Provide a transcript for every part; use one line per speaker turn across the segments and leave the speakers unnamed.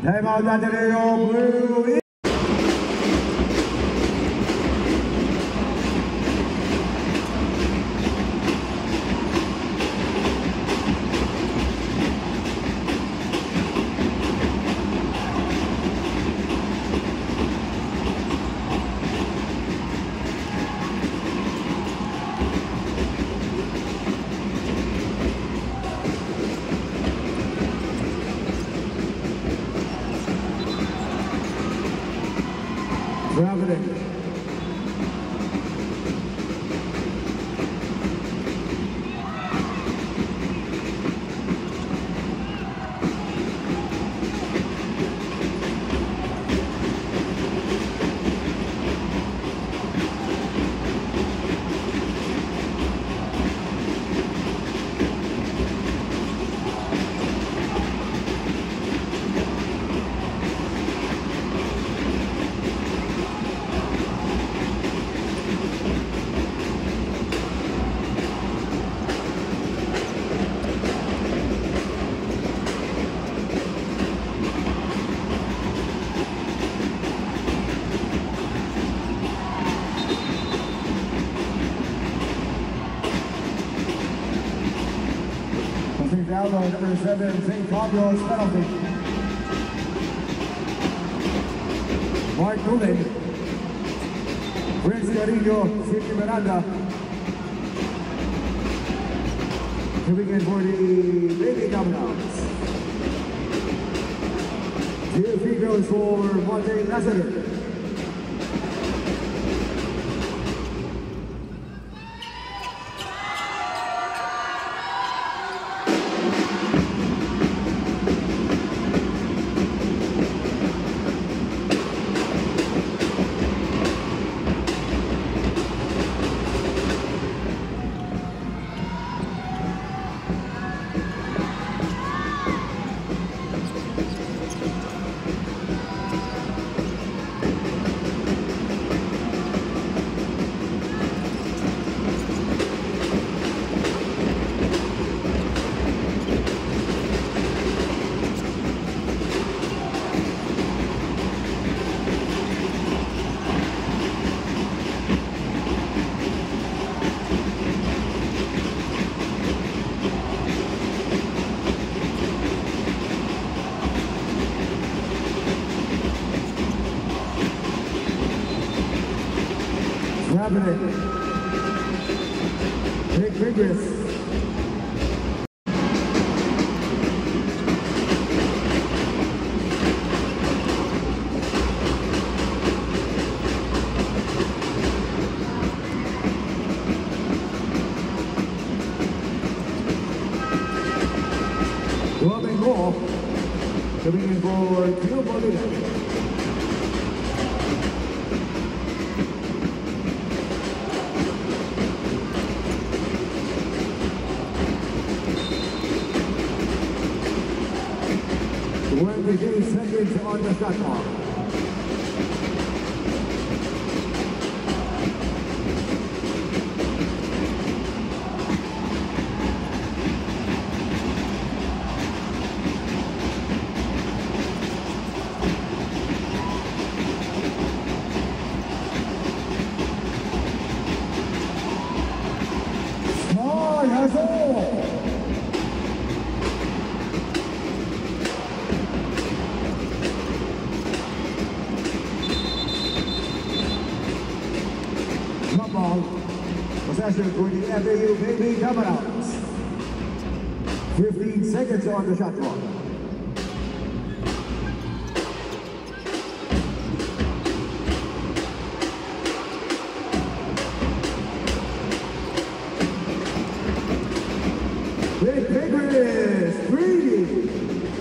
Time out Ateneo, blue. Traveling. Down on number 7, St. Pablo's penalty. Mark Gulen, Prince Carrillo, City Miranda. Coming in for the baby coming-outs. 2 free throws for Monte Lassiter. Happening. Big fingers. Robin Moore coming in for Tio Bolívar. Seconds on the shot clock. Small has all. Possession for the FEU-D coming out. 15 seconds on the shot clock. Big fingers, 3.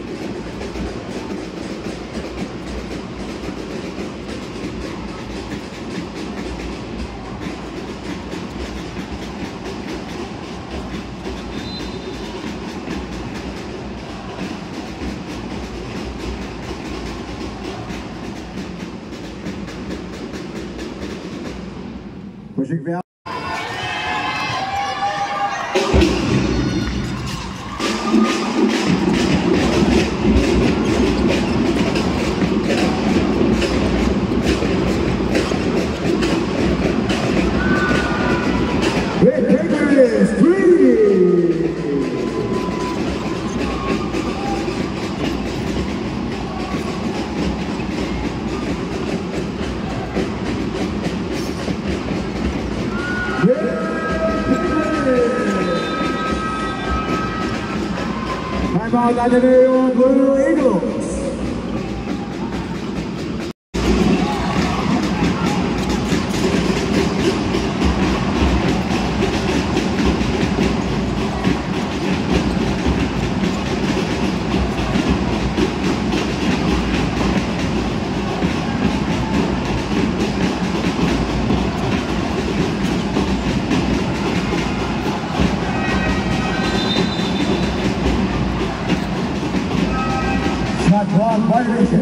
Pushing down. Timeout Ateneo Blue Eagles. Shot clock violation.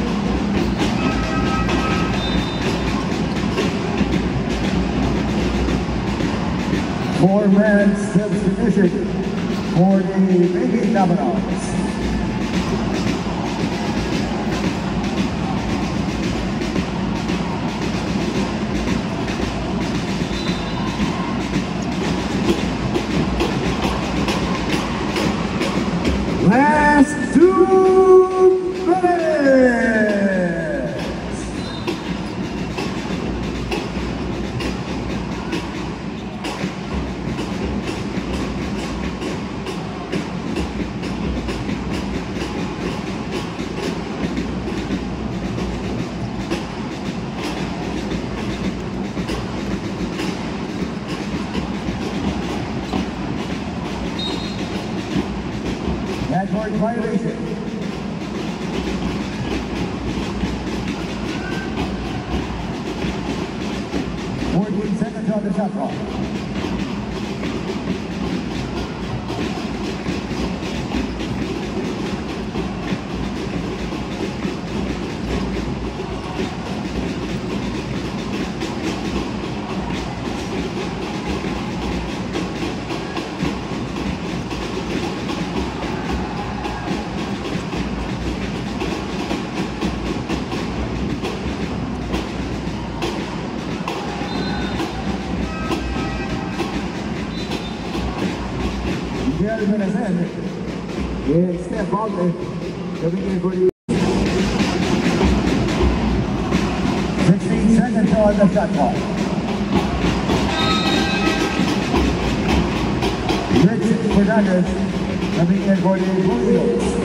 Four-man substitution for the Baby Dominoes. Last 2 minutes. Category violation. Seconds on the shot clock. Yeah, step out there. Coming in for you. 16 seconds on the shot clock. Rich Fernandez coming in for the Blue Eagles.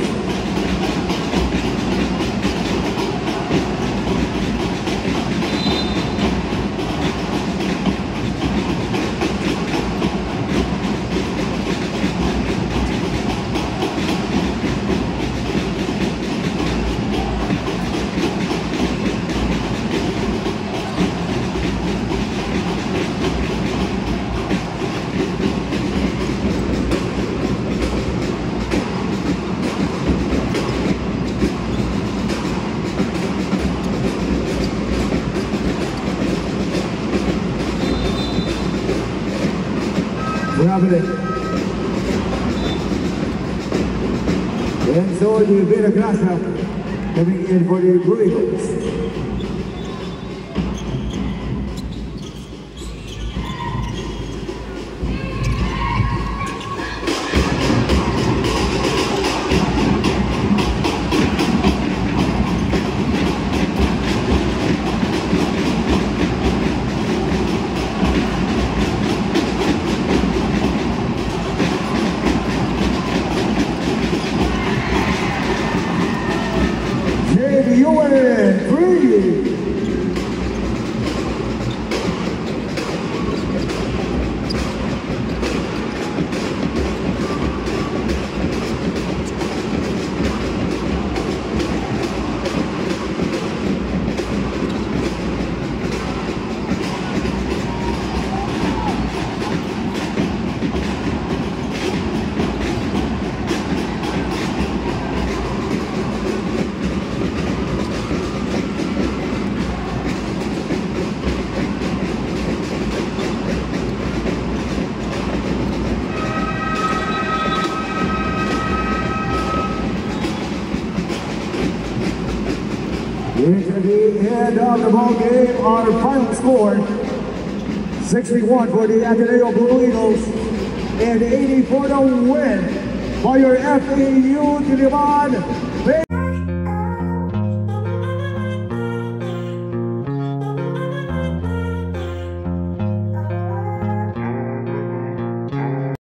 And so the Vera Grasa coming in for the Blue Eagles. Into the end of the ball game, our final score, 61 for the Ateneo Blue Eagles and 80 for the win by your FEU-D